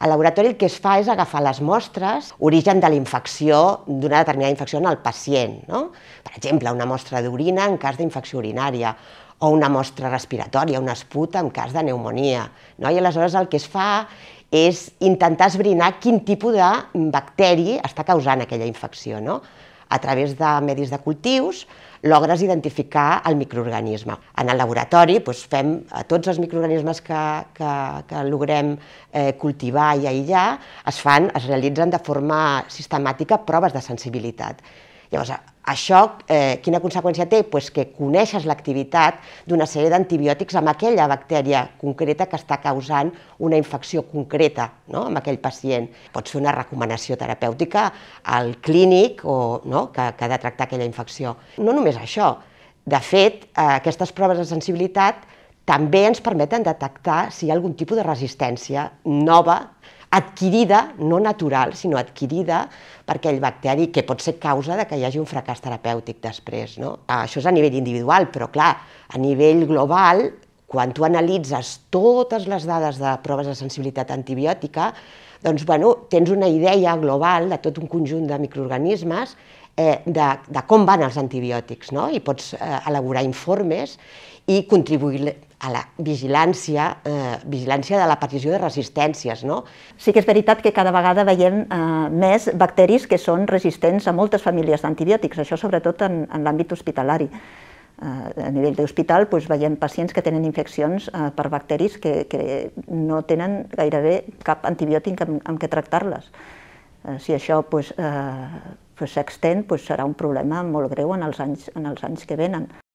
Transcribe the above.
Al laboratori el que es fa és agafar les mostres, origen de la infecció, d'una determinada infecció en el pacient, no? Per exemple, una mostra d'orina en cas d'infecció urinària, o una mostra respiratòria, una esputa en cas de pneumònia, no? I aleshores el que es fa és intentar esbrinar quin tipus de bacteri està causant aquella infecció, no? A través de medis de cultius, logres identificar el microorganisme. En el laboratori fem tots els microorganismes que logrem cultivar i aïllar, es realitzen de forma sistemàtica proves de sensibilitat. Llavors, això quina conseqüència té? Que coneixes l'activitat d'una sèrie d'antibiòtics amb aquella bactèria concreta que està causant una infecció concreta amb aquell pacient. Pots fer una recomanació terapèutica al clínic que ha de tractar aquella infecció. No només això, de fet, aquestes proves de sensibilitat també ens permeten detectar si hi ha algun tipus de resistència nova, adquirida, no natural, sinó adquirida per aquell bacteri que pot ser causa que hi hagi un fracàs terapèutic després. Això és a nivell individual, però clar, a nivell global, quan tu analitzes totes les dades de proves de sensibilitat antibiòtica, doncs tens una idea global de tot un conjunt de microorganismes de com van els antibiòtics, i pots elaborar informes i contribuir a la vigilància de l'aparició de resistències. Sí que és veritat que cada vegada veiem més bacteris que són resistents a moltes famílies d'antibiòtics, això sobretot en l'àmbit hospitalari. A nivell d'hospital veiem pacients que tenen infeccions per bacteris que no tenen gairebé cap antibiòtic amb què tractar-les. Si això s'extén, serà un problema molt greu en els anys que venen.